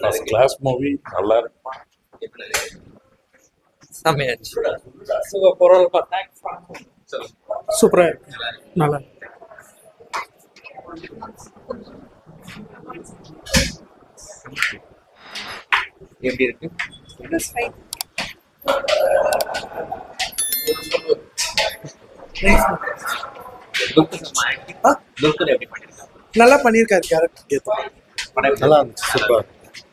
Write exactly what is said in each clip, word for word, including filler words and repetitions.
First class movie, நல்லா இருக்கு. செமையாச்சு. பொருள் பார்த்தா சூப்பரா இருக்கு, நல்லா இருக்கு. எப்படி இருக்கு? நல்லா பண்ணிருக்காரு கேரக்டர் ஏத்த. நல்லா இருந்துச்சு, சூப்பர்.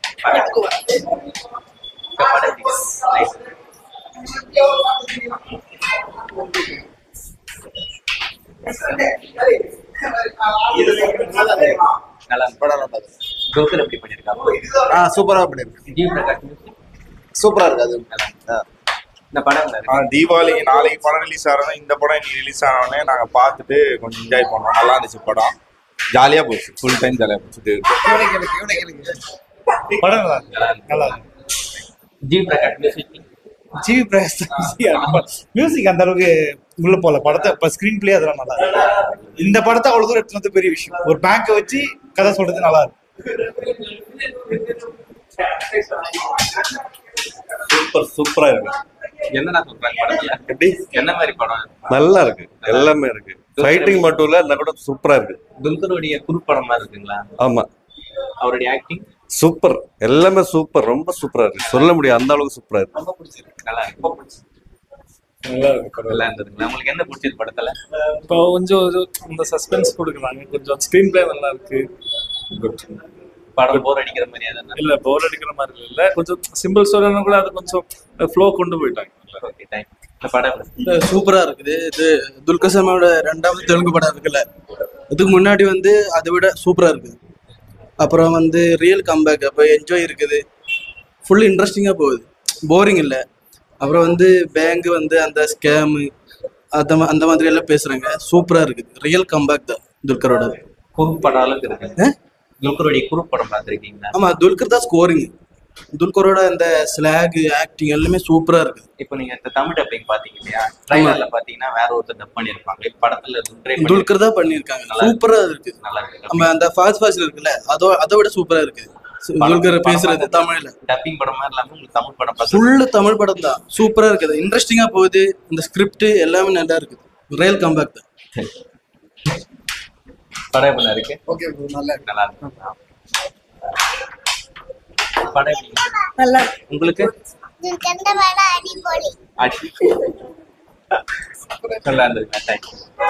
சூப்பரா பண்ணிருக்கு. சூப்பரா இருக்கு அது. இந்த படம் தீபாவளி நாளைக்கு படம் ரிலீஸ் ஆகிறோம். இந்த படம் இன்னைக்கு ரிலீஸ் ஆனோடனே நாங்க பார்த்துட்டு கொஞ்சம் என்ஜாய் பண்ணோம். நல்லா இருந்துச்சு படம், ஜாலியா போச்சு, ஃபுல் டைம் ஜாலியா போச்சு. படம் நல்லா இருக்கு, நல்லா இருக்கு. G Prakash G Prakash music அந்த அளவுக்கு உள்ள போல. படத்தை இப்ப ஸ்கிரீன் பிளே அதெல்லாம் நல்லா இருக்கு. இந்த படத்தை அவ்வளவு தூரம் எடுத்துனது பெரிய விஷயம். ஒரு பேங்கை வச்சு கதை சொல்றது நல்லா இருக்கு. சூப்பர் சூப்பரா இருக்கு. என்னடா சொல்றாங்க படத்துல? எப்படி என்ன மாதிரி படம்? நல்லா இருக்கு, எல்லாமே இருக்கு. ஃபைட்டிங் மட்டும் இல்ல, இந்த கூட சூப்பரா இருக்கு. துல்கருடைய குறுப்படம் மாதிரி இருக்குங்களா? ஆமா, அவருடைய ஆக்டிங் சூப்பர், எல்லாமே சூப்பர், ரொம்ப சூப்பரா இருக்கு. சொல்ல முடியும், அந்த அளவுக்கு சூப்பரா இருக்கு. ரொம்ப பிடிச்சிருக்கு. நல்லா இருக்கு, ரொம்ப பிடிச்சிருக்கு. நல்லா இருக்கு, நல்லா இருந்ததுங்களா? உங்களுக்கு என்ன பிடிச்சது படத்துல? இப்போ கொஞ்சம் இந்த சஸ்பென்ஸ் கொடுக்குறாங்க, கொஞ்சம் ஸ்கிரீன் பிளே நல்லா இருக்கு. படம் போர் அடிக்கிற மாதிரி எதாவது? இல்ல, போர் அடிக்கிற மாதிரி இல்ல, கொஞ்சம் சிம்பிள் ஸ்டோரினா கூட அது கொஞ்சம் ஃப்ளோ கொண்டு போயிட்டாங்க. Okay, thanks. இந்த படம் சூப்பரா இருக்குது. இது துல்கர் சல்மானோட ரெண்டாவது தெலுங்கு படம் இருக்குல்ல, இதுக்கு முன்னாடி வந்து அதை விட சூப்பரா இருக்குது. அப்புறம் வந்து ரியல் கம்பேக், அப்போ என்ஜாய் இருக்குது, ஃபுல் இன்ட்ரெஸ்டிங்காக போகுது, போரிங் இல்லை. அப்புறம் வந்து பேங்க் வந்து அந்த ஸ்கேமு அந்த அந்த மாதிரி எல்லாம் பேசுறாங்க, சூப்பரா இருக்குது. ரியல் கம்பேக் தான் துல்கரோட. குறுப்படம் அளவுக்கு இருக்கு. துல்கருடைய குறுப்படம் பார்த்துருக்கீங்களா? ஆமா, துல்கர் தான் ஸ்கோரிங். துல்கரோட அந்த ஸ்லாக் ஆக்டிங் எல்லாமே சூப்பரா இருக்கு. இப்போ நீங்க இந்த தமிழ் டப்பிங் பாத்தீங்க இல்லையா? ட்ரைலர்ல பாத்தீங்கன்னா வேற ஒருத்தர் டப் பண்ணிருப்பாங்க. படத்துல துல்கர் தான் பண்ணிருக்காங்க, சூப்பரா இருக்கு. நல்லா இருக்கு. நம்ம அந்த ஃபாஸ்ட் ஃபாஸ்ட் இருக்குல்ல, அதோ அதை விட சூப்பரா இருக்கு. துல்கர் பேசுறது தமிழ்ல டப்பிங் படம் மாதிரி இல்லாம உங்களுக்கு தமிழ் படம் ஃபுல்லு தமிழ் படம் தான், சூப்பரா இருக்குது, இன்ட்ரெஸ்டிங்கா போகுது. இந்த ஸ்கிரிப்ட் எல்லாமே நல்லா இருக்குது, ரியல் கம்பேக் தான். படம் எப்படி இருக்கு? ஓகே, நல்லா இருக்கு. நல்லா இருக்கு. படம் நல்லா உங்களுக்கு கண்ட படம் அடிபொலி. நல்லா இருந்துருக்கு. தேங்க்யூ.